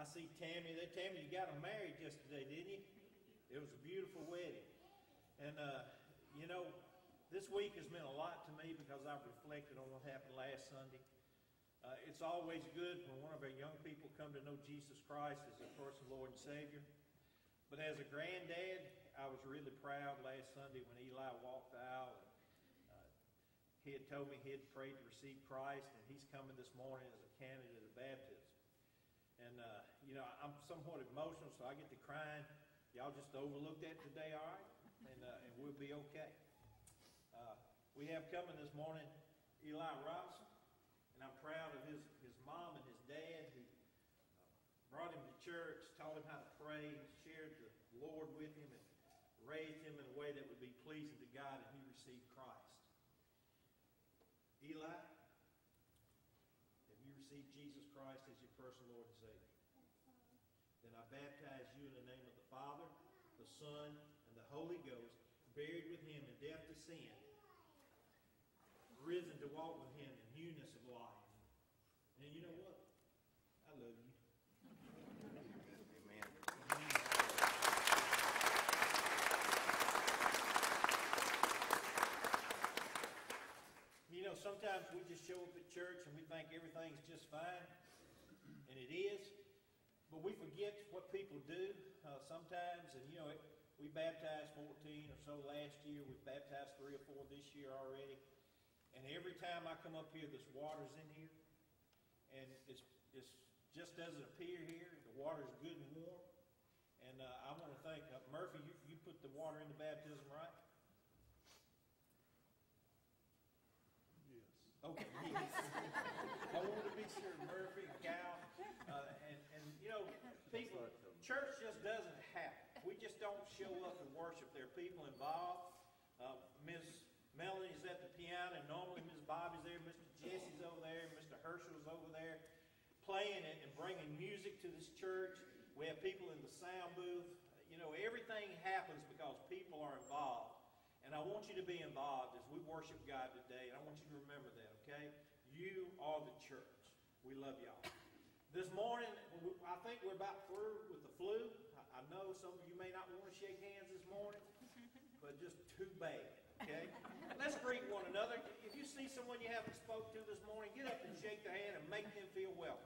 I see Tammy. Tammy, you got them married yesterday, didn't you? It was a beautiful wedding. And, you know, this week has meant a lot to me because I've reflected on what happened last Sunday. It's always good when one of our young people come to know Jesus Christ as their personal Lord and Savior. But as a granddad, I was really proud last Sunday when Eli walked the aisle. And, he had told me he had prayed to receive Christ, and he's coming this morning as a candidate of baptism. And, you know, I'm somewhat emotional, so I get to crying. Y'all just overlook that today, all right? And we'll be okay. We have coming this morning Eli Robinson, and I'm proud of his mom and his dad who brought him to church, taught him how to pray, shared the Lord with him, and raised him in a way that would be pleasing to God, and he received Christ. Eli, have you received Jesus Christ as your personal Lord and Savior? Then I baptize you in the name of the Father, the Son, and the Holy Ghost, buried with him in death to sin, risen to walk with him in newness of life. And you know what? I love you. Amen. You know, sometimes we just show up at church and we think everything's just fine, and it is. But we forget what people do sometimes. And, you know, we baptized 14 or so last year. We've baptized 3 or 4 this year already. And every time I come up here, this water's in here. And it just doesn't appear here. The water's good and warm. And I want to thank Murphy, you put the water in the baptism, right? Yes. Okay. I wanted to be sure, Murphy, Cal, and you know, people, church just doesn't happen. We just don't show up and worship. There are people involved. Ms. Melanie's at the piano, and normally Ms. Bobby's there, Mr. Jesse's over there, Mr. Herschel's over there, playing it and bringing music to this church. We have people in the sound booth. You know, everything happens because people are involved. And I want you to be involved as we worship God today. And I want you to remember that, okay? You are the church. We love y'all. This morning, I think we're about through with the flu. I know some of you may not want to shake hands this morning, but just too bad, okay? Let's greet one another. If you see someone you haven't spoke to this morning, get up and shake their hand and make them feel welcome.